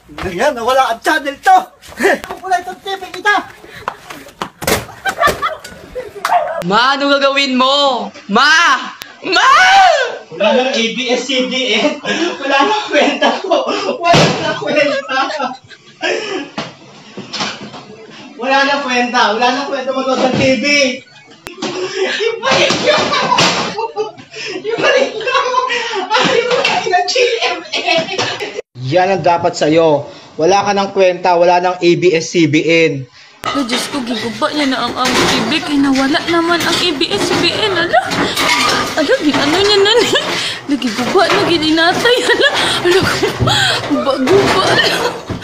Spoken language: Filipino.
Ngayon, nawala ang channel to! Wala itong TV kita! Ma, ano gagawin mo? Ma! Ma! Wala nang ABS-CBN! Wala nang kwenta ko! Wala nang kwenta! Wala nang kwenta! Wala nang kwenta mo sa TV! Ibalik nyo! Ibalik nyo! Ay, wala ng GMA! Yan ang dapat sa'yo. Wala ka ng kwenta, wala ng ABS-CBN. Oh, Diyos ko, giguba niya na ang TV. Kaya nawala naman ang ABS-CBN. Ala, ano niya na niya? Nagiguba, nagilinatay. Ala, bago ba?